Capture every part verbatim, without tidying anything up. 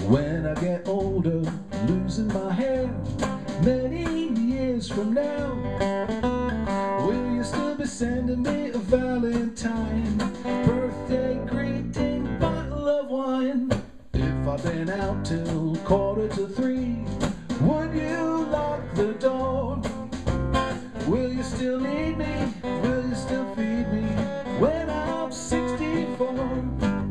When I get older, losing my hair, many years from now, will you still be sending me a Valentine, birthday greeting, bottle of wine? If I've been out till quarter to three, would you lock the door? Will you still need me? Will you still feed me when I'm sixty-four?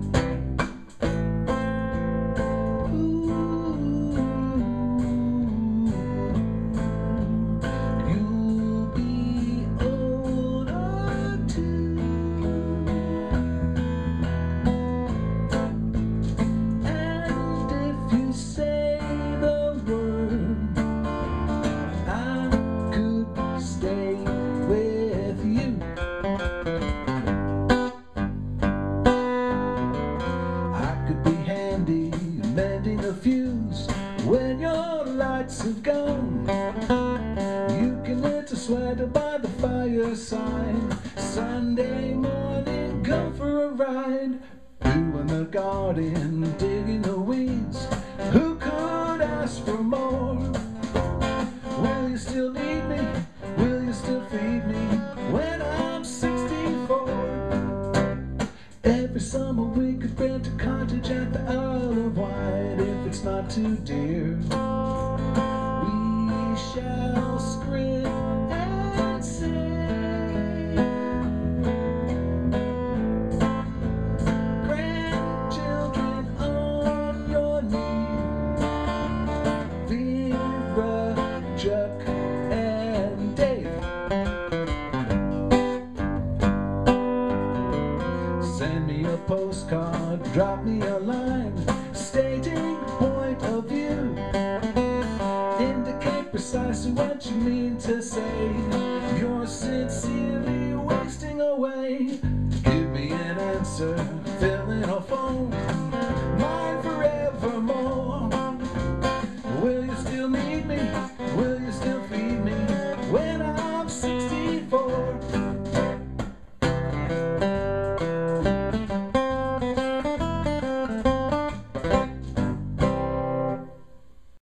Mending a fuse when your lights have gone. You can knit a sweater by the fireside. Sunday morning, go for a ride. Who in the garden, digging the weeds? Who could ask for more? Will you still need me? Will you still feed me when I'm sixty-four? Every summer we could rent a cottage at the Isle of Wight. If it's not too dear, we shall scream and sing. Grandchildren on your knee, Vera, Chuck, and Dave. Send me a postcard, drop me a line, stating point of view. Indicate precisely what you mean to say.